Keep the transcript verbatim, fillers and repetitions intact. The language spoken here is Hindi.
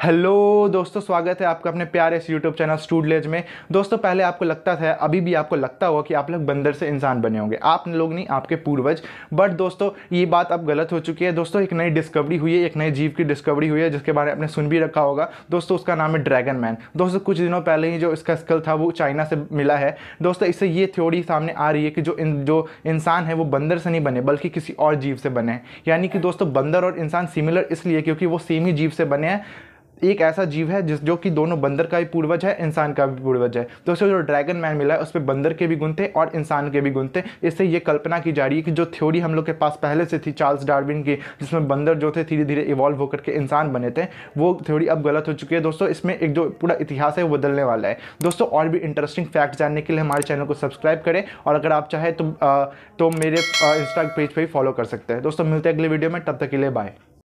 हेलो दोस्तों, स्वागत है आपका अपने प्यारे इस यूट्यूब चैनल स्टूडलेज में। दोस्तों, पहले आपको लगता था, अभी भी आपको लगता होगा कि आप लोग बंदर से इंसान बने होंगे। आप लोग नहीं, आपके पूर्वज। बट दोस्तों, ये बात अब गलत हो चुकी है। दोस्तों, एक नई डिस्कवरी हुई है, एक नए जीव की डिस्कवरी हुई है जिसके बारे में आपने सुन भी रखा होगा। दोस्तों, उसका नाम है ड्रैगन मैन। दोस्तों, कुछ दिनों पहले ही जो इसका स्कल था वो चाइना से मिला है। दोस्तों, इससे ये थ्योरी सामने आ रही है कि जो इन जो इंसान है वो बंदर से नहीं बने बल्कि किसी और जीव से बने हैं। यानी कि दोस्तों, बंदर और इंसान सिमिलर इसलिए क्योंकि वो सेम ही जीव से बने हैं। एक ऐसा जीव है जिस जो कि दोनों बंदर का भी पूर्वज है, इंसान का भी पूर्वज है। दोस्तों, जो ड्रैगन मैन मिला है उसमें बंदर के भी गुण थे और इंसान के भी गुण थे। इससे ये कल्पना की जा रही है कि जो थ्योरी हम लोग के पास पहले से थी चार्ल्स डार्विन की, जिसमें बंदर जो थे धीरे धीरे इवॉल्व होकर के इंसान बने थे, वो थ्योरी अब गलत हो चुकी है। दोस्तों, इसमें एक जो पूरा इतिहास है वो बदलने वाला है। दोस्तों, और भी इंटरेस्टिंग फैक्ट जानने के लिए हमारे चैनल को सब्सक्राइब करें और अगर आप चाहें तो, आ, तो मेरे इंस्टा पेज पर भी फॉलो कर सकते हैं। दोस्तों, मिलते हैं अगले वीडियो में, तब तक के लिए बाय।